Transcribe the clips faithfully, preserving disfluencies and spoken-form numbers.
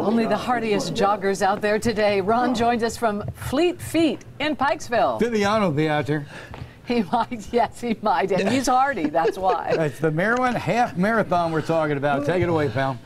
Only the hardiest joggers out there today. Ron joins us from Fleet Feet in Pikesville. Viviano will be out there. He might, yes, he might, and he's hardy, that's why. It's the Maryland Half Marathon we're talking about. Take it away, pal.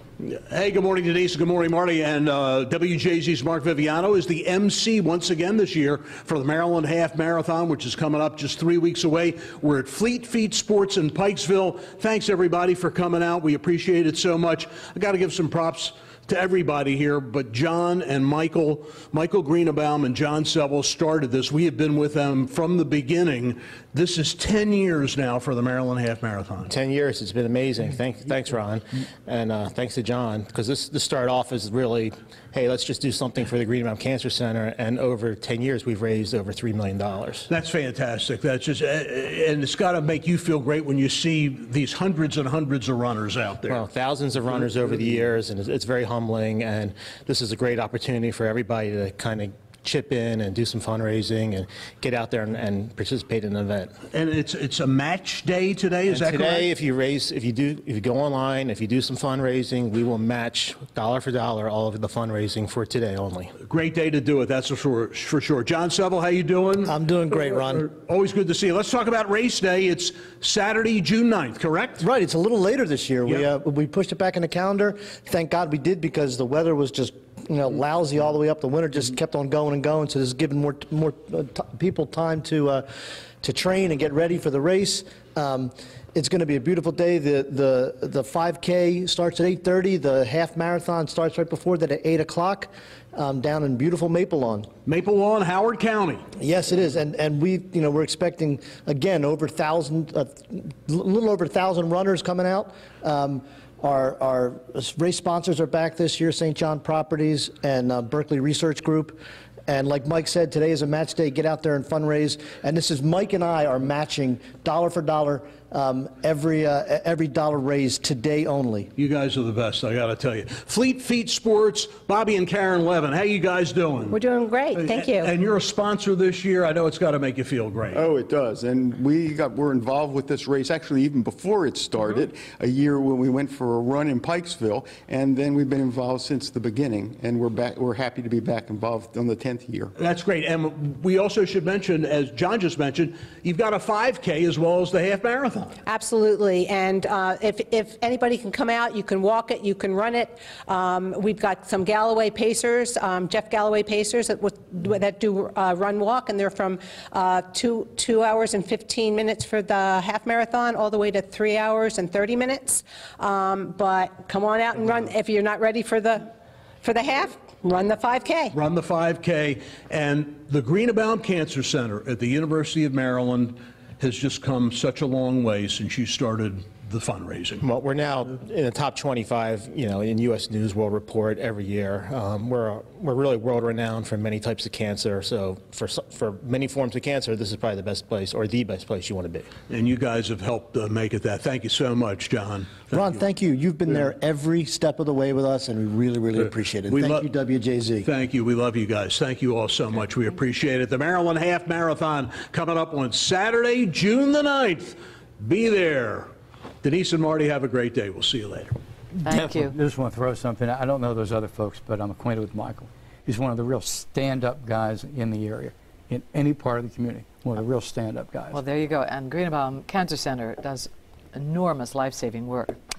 Hey, good morning, Denise. Good morning, Marty. And uh, W J Z's Mark Viviano is the M C once again this year for the Maryland Half Marathon, which is coming up just three weeks away. We're at Fleet Feet Sports in Pikesville. Thanks, everybody, for coming out. We appreciate it so much. I got to give some props to everybody here, but John and Michael, Michael Greenebaum and John Seville started this. We have been with them from the beginning. This is ten years now for the Maryland Half Marathon. ten years, it's been amazing. Thanks, thanks Ron, and uh, thanks to John, because this, this started off as really, hey, let's just do something for the Greenebaum Cancer Center, and over ten years we've raised over three million dollars. That's fantastic. That's just, and it's got to make you feel great when you see these hundreds and hundreds of runners out there. Well, thousands of runners over the years, and it's, it's very humbling, and this is a great opportunity for everybody to kind of chip in and do some fundraising and get out there and, and participate in an event. And it's it's a match day today, is and that today, correct? if you raise, if you do, if you go online, if you do some fundraising, we will match dollar for dollar all of the fundraising for today only. Great day to do it, that's for sure. For sure. John Seville, how you doing? I'm doing great, Ron. Always good to see you. Let's talk about race day. It's Saturday, June ninth, correct? Right. It's a little later this year. Yep. We uh, we pushed it back in the calendar. Thank God we did, because the weather was just, you know, lousy all the way up. The winter just kept on going and going. So this is giving more more uh, t people time to uh, to train and get ready for the race. Um, it's going to be a beautiful day. The the the five K starts at eight thirty. The half marathon starts right before that at eight o'clock. Um, down in beautiful Maple Lawn. Maple Lawn, Howard County. Yes, it is, and and we, you know, we're expecting again over thousand, a uh, little over a thousand runners coming out. Um, our our race sponsors are back this year: Saint John Properties and uh, Berkeley Research Group. And like Mike said, today is a match day. Get out there and fundraise. And this is Mike and I are matching dollar for dollar um, every uh, every dollar raised today only. You guys are the best, I got to tell you. Fleet Feet Sports, Bobby and Karen Levin, how you guys doing? We're doing great, thank you. And you're a sponsor this year. I know it's got to make you feel great. Oh, it does. And we got we're involved with this race actually even before it started, mm-hmm. a year when we went for a run in Pikesville, and then we've been involved since the beginning. And we're back. We're happy to be back involved on the tenth year. That's great. And we also should mention, as John just mentioned, you've got a five K as well as the half marathon. Absolutely. And uh, if, if anybody can come out, you can walk it, you can run it. Um, we've got some Galloway Pacers, um, Jeff Galloway Pacers that, that do uh, run walk, and they're from uh, two, two hours and fifteen minutes for the half marathon all the way to three hours and thirty minutes. Um, but come on out and run. If you're not ready for the, for the half, run the five K. Run the five K. And the Greenebaum Cancer Center at the University of Maryland has just come such a long way since you started the fundraising. Well, we're now in the top twenty-five, you know, in U S News World Report every year. Um, we're we're really world renowned for many types of cancer. So for for many forms of cancer, this is probably the best place, or the best place you want to be. And you guys have helped uh, make it that. Thank you so much, John. Thank Ron, you. thank you. You've been there every step of the way with us, and we really, really appreciate it. We Thank you, W J Z. Thank you. We love you guys. Thank you all so much. We appreciate it. The Maryland Half Marathon coming up on Saturday, June the ninth. Be there. Denise and Marty, have a great day. We'll see you later. Thank you. I just want to throw something. I don't know those other folks, but I'm acquainted with Michael. He's one of the real stand-up guys in the area, in any part of the community. One of the real stand-up guys. Well, there you go. And Greenebaum Cancer Center does enormous life-saving work.